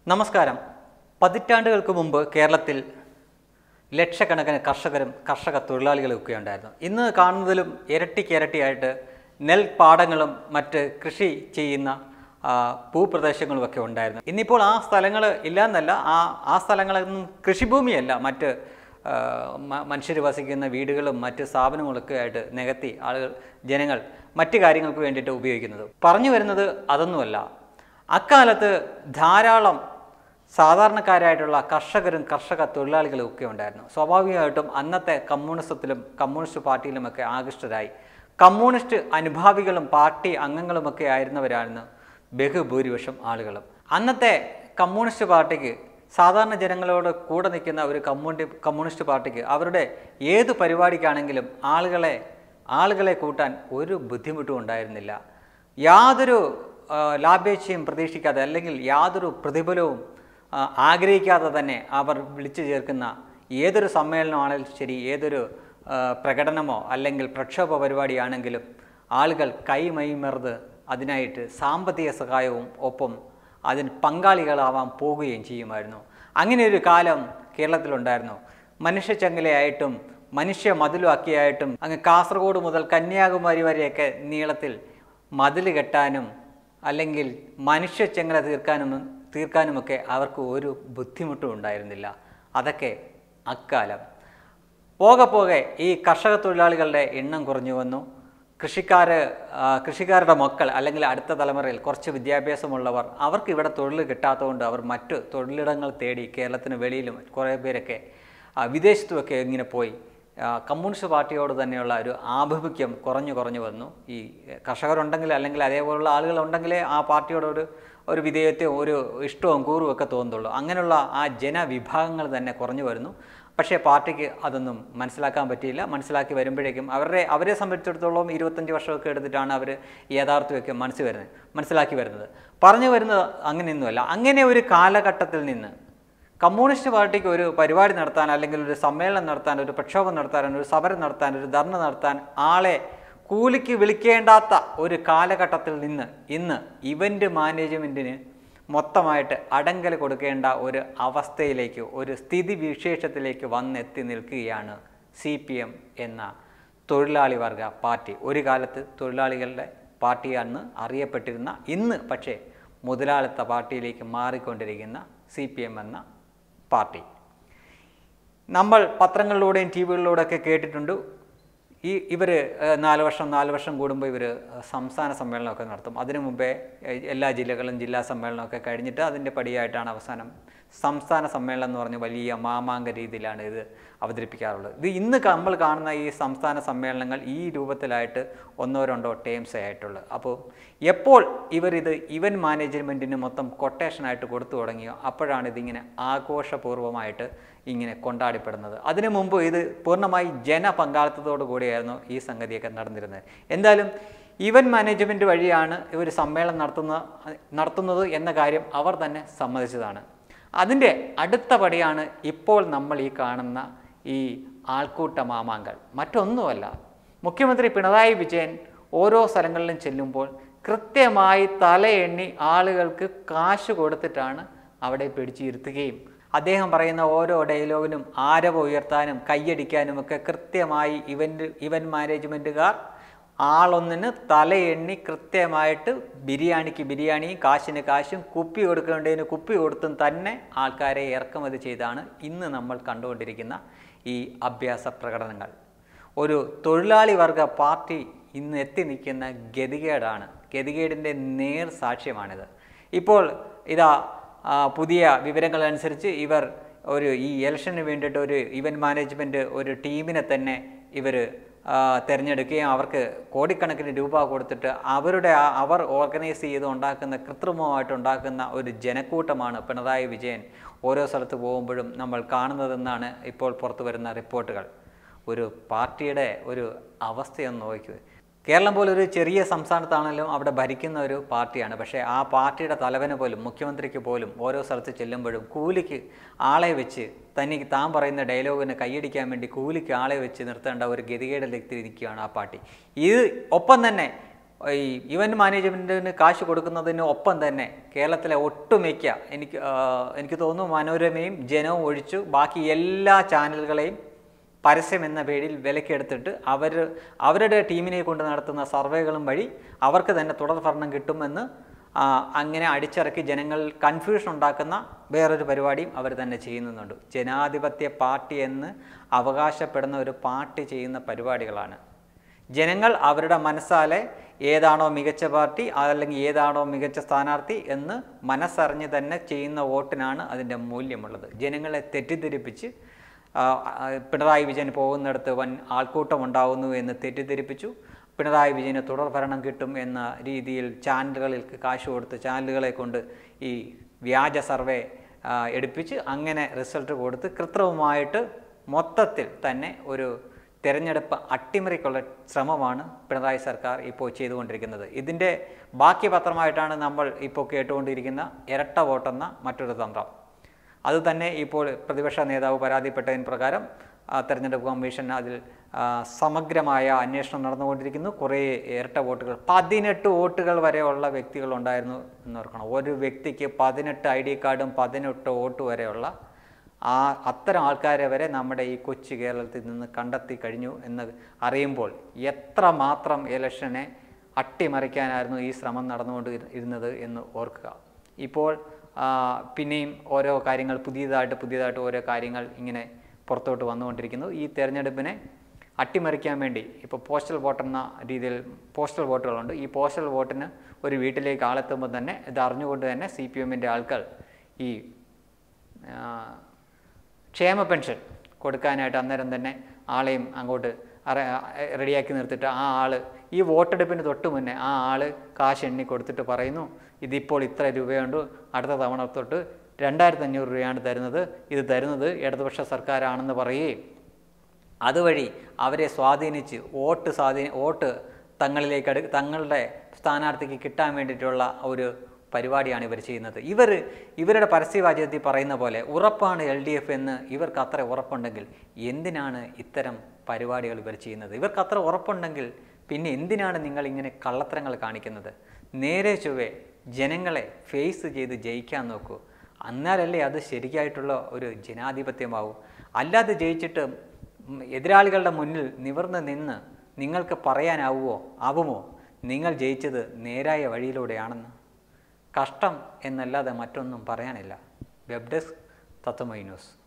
നമസ്കാരം. പതിറ്റാണ്ടുകൾക്ക് മുമ്പ് കേരളത്തിൽ ലക്ഷക്കണക്കിന് കർഷകരും കർഷക തൊഴിലാളികളും ഒക്കെ ഉണ്ടായിരുന്നു. ഇന്ന് കാണുന്നതിലും ഇരട്ടിക്കിരട്ടിയായിട്ട് നെൽപ്പാടങ്ങളും മറ്റ് കൃഷി ചെയ്യുന്ന ഭൂപ്രദേശങ്ങളുമൊക്കെ ഉണ്ടായിരുന്നു. ഇന്നിപ്പോൾ ആ സ്ഥലങ്ങൾ ഇല്ലയെന്നല്ല, ആ സ്ഥലങ്ങളൊന്നും കൃഷിഭൂമിയല്ല, മറ്റ് മനുഷ്യർ വസിക്കുന്ന വീടുകളും മറ്റ് സ്ഥാപനങ്ങളൊക്കെ ആയിട്ട് നികത്തി ജനങ്ങൾ മറ്റ് കാര്യങ്ങൾക്ക് വേണ്ടിയിട്ട് ഉപയോഗിക്കുന്നത്. പറഞ്ഞു വരുന്നത് അതൊന്നുമല്ല. അക്കാലത്ത് ധാരാളം സാധാരണക്കാരായിട്ടുള്ള കർഷകരും കർഷക തൊഴിലാളികളും ഒക്കെ ഉണ്ടായിരുന്നു. സ്വാഭാവികമായിട്ടും അന്നത്തെ കമ്മ്യൂണിസത്തിലും കമ്മ്യൂണിസ്റ്റ് പാർട്ടിയിലുമൊക്കെ ആകൃഷ്ടരായി കമ്മ്യൂണിസ്റ്റ് അനുഭാവികളും പാർട്ടി അംഗങ്ങളുമൊക്കെ ആയിരുന്നവരായിരുന്നു ബഹുഭൂരിപക്ഷം ആളുകളും. അന്നത്തെ കമ്മ്യൂണിസ്റ്റ് പാർട്ടിക്ക്, സാധാരണ ജനങ്ങളോട് കൂടെ നിൽക്കുന്ന ഒരു കമ്മ്യൂണിസ്റ്റ് പാർട്ടിക്ക് അവരുടെ ഏത് പരിപാടിക്കാണെങ്കിലും ആളുകളെ കൂട്ടാൻ ഒരു ബുദ്ധിമുട്ടും ഉണ്ടായിരുന്നില്ല. യാതൊരു ലാഭേച്ഛയും പ്രതീക്ഷിക്കാതെ, അല്ലെങ്കിൽ യാതൊരു പ്രതിഫലവും ആഗ്രഹിക്കാതെ തന്നെ അവർ വിളിച്ചു ചേർക്കുന്ന ഏതൊരു സമ്മേളനമാണെങ്കിലും ശരി, ഏതൊരു പ്രകടനമോ അല്ലെങ്കിൽ പ്രക്ഷോഭ പരിപാടിയാണെങ്കിലും ആളുകൾ കൈമൈമർന്ന് അതിനായിട്ട് സാമ്പത്തിക സഹായവും ഒപ്പം അതിന് പങ്കാളികളാവാൻ പോവുകയും ചെയ്യുമായിരുന്നു. അങ്ങനെ ഒരു കാലം കേരളത്തിലുണ്ടായിരുന്നു. മനുഷ്യച്ചങ്ങലയായിട്ടും മനുഷ്യ മതിലുമാക്കിയായിട്ടും അങ്ങ് കാസർഗോഡ് മുതൽ കന്യാകുമാരി വരെയൊക്കെ നീളത്തിൽ മതിൽ കെട്ടാനും അല്ലെങ്കിൽ മനുഷ്യച്ചങ്ങല തീർക്കാനുമൊക്കെ അവർക്ക് ഒരു ബുദ്ധിമുട്ടും ഉണ്ടായിരുന്നില്ല. അതൊക്കെ അക്കാലം. പോകെ ഈ കർഷക തൊഴിലാളികളുടെ എണ്ണം കുറഞ്ഞു വന്നു. കൃഷിക്കാരുടെ മക്കൾ അല്ലെങ്കിൽ അടുത്ത തലമുറയിൽ കുറച്ച് വിദ്യാഭ്യാസമുള്ളവർ, അവർക്ക് ഇവിടെ തൊഴിൽ കിട്ടാത്തതുകൊണ്ട് അവർ മറ്റ് തൊഴിലിടങ്ങൾ തേടി കേരളത്തിന് വെളിയിലും കുറേ പേരൊക്കെ വിദേശത്തുമൊക്കെ ഇങ്ങനെ പോയി. കമ്മ്യൂണിസ്റ്റ് പാർട്ടിയോട് തന്നെയുള്ള ഒരു ആഭിമുഖ്യം കുറഞ്ഞു വന്നു. ഈ കർഷകരുണ്ടെങ്കിൽ അല്ലെങ്കിൽ അതേപോലുള്ള ആളുകളുണ്ടെങ്കിലേ ആ പാർട്ടിയോട് ഒരു വിധേയത്വവും ഒരു ഇഷ്ടവും കൂറും ഒക്കെ തോന്നുള്ളൂ. അങ്ങനെയുള്ള ആ ജനവിഭാഗങ്ങൾ തന്നെ കുറഞ്ഞു വരുന്നു. പക്ഷേ പാർട്ടിക്ക് അതൊന്നും മനസ്സിലാക്കാൻ പറ്റിയില്ല. മനസ്സിലാക്കി വരുമ്പോഴേക്കും അവരെ സംബന്ധിച്ചിടത്തോളം 25 വർഷമൊക്കെ എടുത്തിട്ടാണ് അവർ യാഥാർത്ഥ്യമൊക്കെ മനസ്സിലാക്കി വരുന്നത്. പറഞ്ഞു വരുന്നത് അങ്ങനെയൊന്നുമല്ല. അങ്ങനെ ഒരു കാലഘട്ടത്തിൽ നിന്ന് കമ്മ്യൂണിസ്റ്റ് പാർട്ടിക്ക് ഒരു പരിപാടി നടത്താൻ, അല്ലെങ്കിൽ ഒരു സമ്മേളനം നടത്താൻ, ഒരു പ്രക്ഷോഭം നടത്താൻ, ഒരു സമരം നടത്താൻ, ഒരു ധർണ നടത്താൻ ആളെ കൂലിക്ക് വിളിക്കേണ്ടാത്ത ഒരു കാലഘട്ടത്തിൽ നിന്ന് ഇന്ന് ഇവൻ്റ് മാനേജ്മെൻറ്റിന് മൊത്തമായിട്ട് അടങ്കൽ കൊടുക്കേണ്ട ഒരു അവസ്ഥയിലേക്ക്, ഒരു സ്ഥിതി വിശേഷത്തിലേക്ക് വന്നെത്തി നിൽക്കുകയാണ് CPM എന്ന തൊഴിലാളി വർഗ പാർട്ടി. ഒരു കാലത്ത് തൊഴിലാളികളുടെ പാർട്ടിയാണെന്ന് അറിയപ്പെട്ടിരുന്ന, ഇന്ന് പക്ഷേ മുതലാളിത്ത പാർട്ടിയിലേക്ക് മാറിക്കൊണ്ടിരിക്കുന്ന CPM എന്ന പാർട്ടി. നമ്മൾ പത്രങ്ങളിലൂടെയും TV-കളിലൂടെയൊക്കെ കേട്ടിട്ടുണ്ട്. ഇവർ 4 വർഷം കൂടുമ്പോൾ ഇവർ സംസ്ഥാന സമ്മേളനമൊക്കെ നടത്തും. അതിനു മുമ്പേ എല്ലാ ജില്ലകളും ജില്ലാ സമ്മേളനമൊക്കെ കഴിഞ്ഞിട്ട് അതിൻ്റെ പടിയായിട്ടാണ് അവസാനം സംസ്ഥാന സമ്മേളനം എന്ന് പറഞ്ഞ് വലിയ മാമാങ്ക രീതിയിലാണ് ഇത് അവതരിപ്പിക്കാറുള്ളത്. ഇത് ഇന്ന് നമ്മൾ കാണുന്ന ഈ സംസ്ഥാന സമ്മേളനങ്ങൾ ഈ രൂപത്തിലായിട്ട് 1-2 ടേംസേ ആയിട്ടുള്ളൂ. അപ്പോൾ എപ്പോൾ ഇവരിത് ഇവൻ്റ് മാനേജ്മെൻറ്റിന് മൊത്തം കൊട്ടേഷനായിട്ട് കൊടുത്തു തുടങ്ങിയോ അപ്പോഴാണ് ഇതിങ്ങനെ ആഘോഷപൂർവ്വമായിട്ട് ഇങ്ങനെ കൊണ്ടാടപ്പെടുന്നത്. അതിനു മുമ്പ് ഇത് പൂർണ്ണമായി ജനപങ്കാളിത്തത്തോടു കൂടിയായിരുന്നു ഈ സംഗതിയൊക്കെ നടന്നിരുന്നത്. എന്തായാലും ഇവൻ്റ് മാനേജ്മെൻറ്റ് വഴിയാണ് ഇവർ സമ്മേളനം നടത്തുന്നത് എന്ന കാര്യം അവർ തന്നെ സമ്മതിച്ചതാണ്. അതിൻ്റെ അടുത്ത പടിയാണ് ഇപ്പോൾ നമ്മൾ ഈ കാണുന്ന ഈ ആൾക്കൂട്ട മാമാങ്കൾ. മറ്റൊന്നുമല്ല, മുഖ്യമന്ത്രി പിണറായി വിജയൻ ഓരോ സ്ഥലങ്ങളിലും ചെല്ലുമ്പോൾ കൃത്യമായി തലയെണ്ണി ആളുകൾക്ക് കാശ് കൊടുത്തിട്ടാണ് അവിടെ പിടിച്ചിരുത്തുകയും അദ്ദേഹം പറയുന്ന ഓരോ ഡയലോഗിനും ആരവം ഉയർത്താനും കയ്യടിക്കാനുമൊക്കെ കൃത്യമായി ഇവൻ്റ് മാനേജ്മെൻറ്റുകാർ ആളൊന്നിന് തലയെണ്ണി കൃത്യമായിട്ട് ബിരിയാണിക്ക് ബിരിയാണിയും കാശിന് കാശും കുപ്പി കൊടുക്കേണ്ടതിന് കുപ്പി കൊടുത്തും തന്നെ ആൾക്കാരെ ഇറക്കുമതി ചെയ്താണ് ഇന്ന് നമ്മൾ കണ്ടുകൊണ്ടിരിക്കുന്ന ഈ അഭ്യാസ പ്രകടനങ്ങൾ. ഒരു തൊഴിലാളി വർഗ പാർട്ടി ഇന്ന് എത്തി നിൽക്കുന്ന ഗതികേടിൻ്റെ നേർ സാക്ഷ്യമാണിത്. ഇപ്പോൾ ഇതാ പുതിയ വിവരങ്ങളനുസരിച്ച് ഇവർ ഈ ഇലക്ഷന് വേണ്ടിയിട്ട് ഒരു ഇവൻ്റ് മാനേജ്മെൻറ്റ് ഒരു ടീമിനെ തന്നെ ഇവർ തിരഞ്ഞെടുക്കുകയും അവർക്ക് കോടിക്കണക്കിന് രൂപ കൊടുത്തിട്ട് അവർ ഓർഗനൈസ് ചെയ്ത് കൃത്രിമമായിട്ടുണ്ടാക്കുന്ന ഒരു ജനക്കൂട്ടമാണ് പിണറായി വിജയൻ ഓരോ സ്ഥലത്ത് പോകുമ്പോഴും നമ്മൾ കാണുന്നതെന്നാണ് ഇപ്പോൾ പുറത്തു വരുന്ന റിപ്പോർട്ടുകൾ. ഒരു പാർട്ടിയുടെ ഒരു അവസ്ഥയൊന്ന് നോക്കുക. കേരളം പോലൊരു ചെറിയ സംസ്ഥാനത്താണെങ്കിലും അവിടെ ഭരിക്കുന്ന ഒരു പാർട്ടിയാണ്. പക്ഷേ ആ പാർട്ടിയുടെ തലവന് പോലും, മുഖ്യമന്ത്രിക്ക് പോലും ഓരോ സ്ഥലത്ത് ചെല്ലുമ്പോഴും കൂലിക്ക് ആളെ വെച്ച് താൻ പറയുന്ന ഡയലോഗിന് കൈയടിക്കാൻ വേണ്ടി കൂലിക്ക് ആളെ വെച്ച് നിർത്തേണ്ട ഒരു ഗതികേടിലെത്തിയിരിക്കുകയാണ് ആ പാർട്ടി. ഇത് ഒപ്പം തന്നെ ഈ ഇവൻറ്റ് മാനേജ്മെൻറ്റിന് കാശ് കൊടുക്കുന്നതിന് ഒപ്പം തന്നെ കേരളത്തിലെ ഒട്ടുമിക്ക എനിക്ക് തോന്നുന്നു മനോരമയും ജനവും ഒഴിച്ചു ബാക്കി എല്ലാ ചാനലുകളെയും പരസ്യം എന്ന പേരിൽ വിലക്കെടുത്തിട്ട് അവരുടെ ടീമിനെ കൊണ്ട് നടത്തുന്ന സർവേകളും വഴി അവർക്ക് തന്നെ തുടർ ഭരണം കിട്ടുമെന്ന് അങ്ങനെ അടിച്ചിറക്കി ജനങ്ങൾ കൺഫ്യൂഷൻ ഉണ്ടാക്കുന്ന വേറൊരു പരിപാടിയും അവർ തന്നെ ചെയ്യുന്നുണ്ട്. ജനാധിപത്യ പാർട്ടി എന്ന് അവകാശപ്പെടുന്ന ഒരു പാർട്ടി ചെയ്യുന്ന പരിപാടികളാണ്. ജനങ്ങൾ അവരുടെ മനസ്സാലെ ഏതാണോ മികച്ച പാർട്ടി അല്ലെങ്കിൽ ഏതാണോ മികച്ച സ്ഥാനാർത്ഥി എന്ന് മനസ്സറിഞ്ഞ് തന്നെ ചെയ്യുന്ന വോട്ടിനാണ് അതിൻ്റെ മൂല്യമുള്ളത്. ജനങ്ങളെ തെറ്റിദ്ധരിപ്പിച്ച് പിണറായി വിജയൻ പോകുന്നിടത്ത് വൻ ആൾക്കൂട്ടം ഉണ്ടാകുന്നു എന്ന് തെറ്റിദ്ധരിപ്പിച്ചു. പിണറായി വിജയന് തുടർ ഭരണം കിട്ടും എന്ന രീതിയിൽ ചാനലുകളിൽ കാശ് കൊടുത്ത് ചാനലുകളെ കൊണ്ട് ഈ വ്യാജ സർവേ എടുപ്പിച്ച് അങ്ങനെ റിസൾട്ട് കൊടുത്ത് കൃത്രിമമായിട്ട് മൊത്തത്തിൽ തന്നെ ഒരു തെരഞ്ഞെടുപ്പ് അട്ടിമറിക്കുള്ള ശ്രമമാണ് പിണറായി സർക്കാർ ഇപ്പോൾ ചെയ്തുകൊണ്ടിരിക്കുന്നത്. ഇതിൻ്റെ ബാക്കി പത്രമായിട്ടാണ് നമ്മൾ ഇപ്പോൾ കേട്ടുകൊണ്ടിരിക്കുന്ന ഇരട്ട വോട്ടെന്ന മറ്റൊരു തന്ത്രം. അതുതന്നെ ഇപ്പോൾ പ്രതിപക്ഷ നേതാവ് പരാതിപ്പെട്ടതിന് പ്രകാരം തെരഞ്ഞെടുപ്പ് കമ്മീഷൻ അതിൽ സമഗ്രമായ അന്വേഷണം നടന്നുകൊണ്ടിരിക്കുന്നു. കുറേ ഇരട്ട വോട്ടുകൾ 18 വോട്ടുകൾ വരെയുള്ള വ്യക്തികളുണ്ടായിരുന്നു എന്ന് ഓർക്കണം. ഒരു വ്യക്തിക്ക് 18 ID കാർഡും 18 വോട്ട് വരെയുള്ള അത്തരം ആൾക്കാരെ വരെ നമ്മുടെ ഈ കൊച്ചു കേരളത്തിൽ നിന്ന് കണ്ടെത്തി കഴിഞ്ഞു എന്ന് അറിയുമ്പോൾ എത്രമാത്രം ഇലക്ഷനെ അട്ടിമറിക്കാനായിരുന്നു ഈ ശ്രമം നടന്നുകൊണ്ട് ഇരുന്നത് എന്ന് ഓർക്കുക. ഇപ്പോൾ പിന്നെയും ഓരോ കാര്യങ്ങൾ പുതിയതായിട്ട് ഓരോ കാര്യങ്ങൾ ഇങ്ങനെ പുറത്തോട്ട് വന്നുകൊണ്ടിരിക്കുന്നു. ഈ തെരഞ്ഞെടുപ്പിനെ അട്ടിമറിക്കാൻ വേണ്ടി ഇപ്പോൾ പോസ്റ്റൽ വോട്ടെന്ന രീതിയിൽ പോസ്റ്റൽ വോട്ടുകളുണ്ട്. ഈ പോസ്റ്റൽ വോട്ടിന് ഒരു വീട്ടിലേക്ക് ആളെത്തുമ്പോൾ തന്നെ ഇത് അറിഞ്ഞുകൊണ്ട് തന്നെ CPMൻ്റെ ആൾക്കാർ ഈ ക്ഷേമ പെൻഷൻ കൊടുക്കാനായിട്ട് അന്നേരം തന്നെ ആളെയും അങ്ങോട്ട് റെഡിയാക്കി നിർത്തിയിട്ട് ആ ആൾ ഈ വോട്ടെടുപ്പിന് തൊട്ട് മുന്നേ ആ ആൾ കാശ് എണ്ണി കൊടുത്തിട്ട് പറയുന്നു ഇതിപ്പോൾ ഇത്ര രൂപയുണ്ട്, അടുത്ത തവണ തൊട്ട് 2500 രൂപയാണ് തരുന്നത്, ഇത് തരുന്നത് ഇടതുപക്ഷ സർക്കാരാണെന്ന് പറയുകയും അതുവഴി അവരെ സ്വാധീനിച്ച് വോട്ട് തങ്ങളുടെ സ്ഥാനാർത്ഥിക്ക് കിട്ടാൻ വേണ്ടിയിട്ടുള്ള ഒരു പരിപാടിയാണ് ഇവർ ചെയ്യുന്നത്. ഇവരുടെ പരസ്യവാചകത്തിൽ പറയുന്ന പോലെ ഉറപ്പാണ് LDF എന്ന് ഇവർക്ക് അത്ര ഉറപ്പുണ്ടെങ്കിൽ എന്തിനാണ് ഇത്തരം പരിപാടികൾ ഇവർ ചെയ്യുന്നത്? ഇവർക്ക് അത്ര ഉറപ്പുണ്ടെങ്കിൽ പിന്നെ എന്തിനാണ് നിങ്ങൾ ഇങ്ങനെ കള്ളത്തരങ്ങൾ കാണിക്കുന്നത്? നേരെ ചൊവ്വേ ജനങ്ങളെ ഫേസ് ചെയ്ത് ജയിക്കാൻ നോക്കൂ. എന്നാലല്ലേ അത് ശരിയായിട്ടുള്ള ഒരു ജനാധിപത്യമാവും. അല്ലാതെ ജയിച്ചിട്ട് എതിരാളികളുടെ മുന്നിൽ നിവർന്ന് നിന്ന് നിങ്ങൾക്ക് പറയാനാവുമോ നിങ്ങൾ ജയിച്ചത് നേരായ വഴിയിലൂടെയാണെന്ന്? കഷ്ടം എന്നല്ലാതെ മറ്റൊന്നും പറയാനില്ല. Web desk Tattvamayi news.